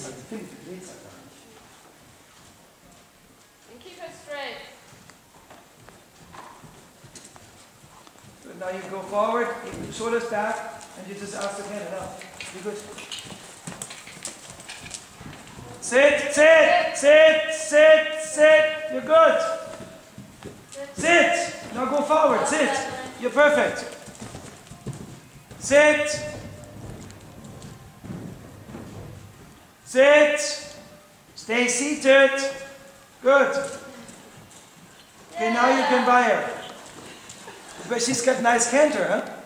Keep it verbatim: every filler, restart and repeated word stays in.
dreht's, also Philipp dreht's gar nicht. And keep her straight. Good. Now you go forward, keep the shoulders back, and you just ask again and up. Be good. Sit, sit, sit, sit, sit. You're good. Sit. Now go forward. Sit. You're perfect. Sit. Sit. Stay seated. Good. Okay, now you can buy her. But she's got nice canter, huh?